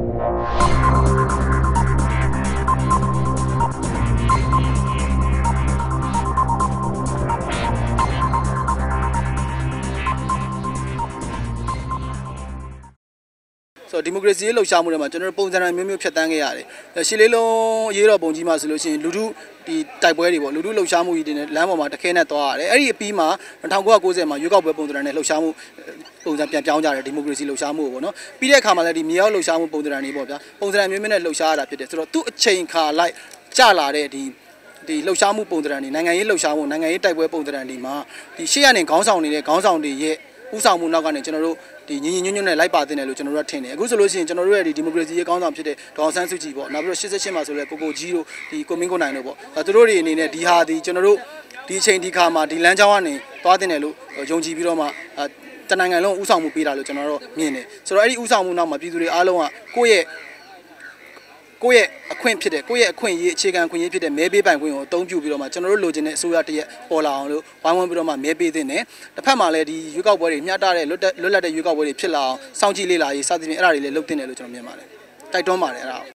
ဒီမိုကရေစီလှုပ်ရှားမှုတွေမှာကျွန်တော်တို့ပုံစံမျိုးမျိုးဖြတ်တန်းခဲ့ရတယ်။ရှစ်လေးလုံးရေးတော်ပုံကြီးမှာဆိုလို့ရှိရင်လူထုဒီတိုက်ပွဲတွေပေါ့လူထုလှုပ်ရှားမှုကြီးတွေနဲ့လမ်းပေါ်မှာတခဲနဲ့သွားရတယ်။အဲ့ဒီအပြီးမှာ1990မှာရွေးကောက်ပွဲပုံစံနဲ့လှုပ်ရှားမှုပုံစံပြန်ပြောင်းကြတယ်ဒီမိုကရေစီလှုပ်ရှားမှုပေါ့နော်။ပြီးတဲ့အခါမှာလည်းဒီမြေရောက်လှုပ်ရှားမှုပုံစံတွေပေါ့ဗျာ။ပုံစံမျိုးမျိုးနဲ့လှုပ်ရှားရတာဖြစ်တယ်။ဆိုတော့သူ့အချိန်ခါလိုက်ကျလာတဲ့ဒီလှုပ်ရှားမှုပုံစံတွေနိုင်ငံရေးလှုပ်ရှားမှုနိုင်ငံရေးတိုက်ပွဲပုံစံတွေမှာဒီရှေ့ကနေခေါင်းဆောင်နေတဲ့ခေါင်းဆောင်တွေရဲ့ဥဆောင်မှုနောက်ကနေကျွန်တော်တို့ဒီညီညွတ်နဲ့လိုက်ပါတင်တယ်လို့ကျွန်တော်တို့ကထင်တယ်အခုဆိုလို့ရှိရင်ကျွန်တော်တို့ရဲ့ဒီမိုကရေစီရေးကောင်းဆောင်ဖြစ်တဲ့ဒေါအောင်ဆန်းစုကြည်ပေါ့နောက်ပြီးတော့88မှာဆိုလဲကိုကြီးတို့ဒီကိုမင်းကိုနိုင်တို့ပေါ့သူတို့တွေအနေနဲ့ဒီဟာဒီကျွန်တော်တို့ဒီအချိန်ဒီခါမှာဒီလမ်းကြောင်းကနေသွားတင်တယ်လို့ယုံကြည်ပြီးတော့မှတနိုင်ငံလုံးဥဆောင်မှုပေးတာလို့ကျွန်တော်တို့မြင်တယ်ဆိုတော့အဲ့ဒီဥဆောင်မှုနောက်မှာပြည်သူတွေအားလုံးကကိုယ့်ရဲ့အခွင့်ဖြစ်တဲ့ကိုယ့်ရဲ့အခွင့်အရေးအခြေခံအခွင့်အရေးဖြစ်တဲ့မဲပေးပိုင်ခွင့်ကိုအသုံးပြုပြီးတော့မှကျွန်တော်တို့လိုချင်တဲ့အစိုးရတရက်ပေါ်လာအောင်လို့ဝိုင်းဝန်းပြီးတော့မှမဲပေးသင့်တယ်တစ်ဖက်မှာလည်းဒီရွေးကောက်ပွဲတွေမျှတတဲ့လွတ်လပ်တဲ့ရွေးကောက်ပွဲတွေဖြစ်လာအောင်စောင့်ကြည့်လေ့လာရေးစသဖြင့်အဲ့ဒါတွေလည်းလုပ်သင့်တယ်လို့ကျွန်တော်မြင်ပါတယ်တိုက်တွန်းပါတယ်အဲ့ဒါ